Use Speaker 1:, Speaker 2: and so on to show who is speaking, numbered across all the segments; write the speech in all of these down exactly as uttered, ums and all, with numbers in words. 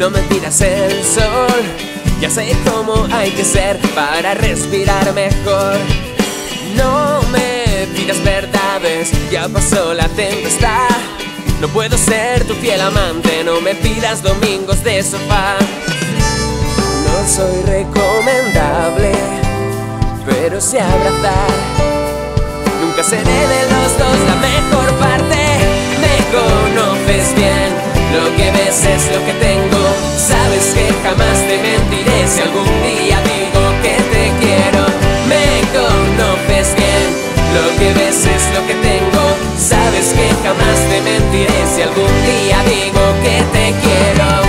Speaker 1: no me pidas el sol. Ya sé cómo hay que ser para respirar mejor. No me pidas verdades, ya pasó la tempestad. No puedo ser tu fiel amante, no me pidas domingos de sofá. No soy recomendable, pero sé abrazar. Nunca seré de los dos la mejor parte. Me conoces bien, lo que ves es lo que tengo. Sabes que jamás te mentiré si algún día digo que te quiero. Me conoces bien, lo que ves es lo que tengo. Sabes que jamás te mentiré si algún día digo que te quiero.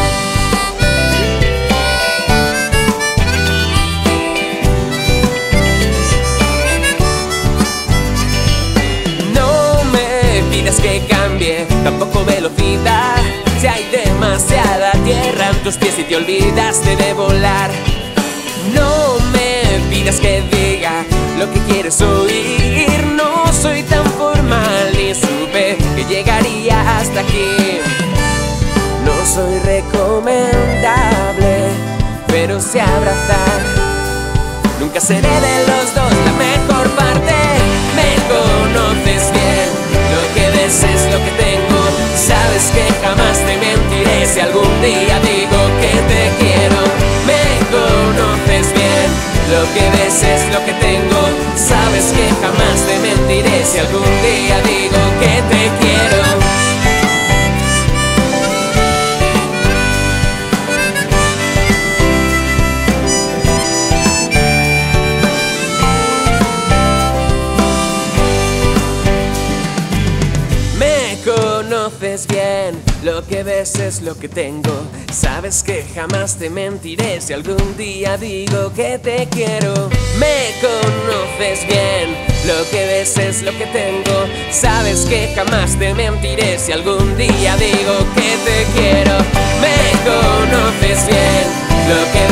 Speaker 1: Que cambie, tampoco velocidad. Si hay demasiada tierra en tus pies y te olvidaste de volar. No me pidas que diga lo que quieres oír. No soy tan formal ni supe que llegaría hasta aquí. No soy recomendable, pero sé abrazar. Nunca seré de los dos la mejor parte. Me conoces bien, lo que ves es lo que tengo. Sabes que jamás te mentiré si algún día digo que te quiero. Me conoces bien, lo que ves es lo que tengo. Sabes que jamás te mentiré si algún día digo que te quiero. Conoces bien, lo que ves es lo que tengo. Sabes que jamás te mentiré si algún día digo que te quiero. Me conoces bien, lo que ves es lo que tengo. Sabes que jamás te mentiré si algún día digo que te quiero. Me conoces bien, lo que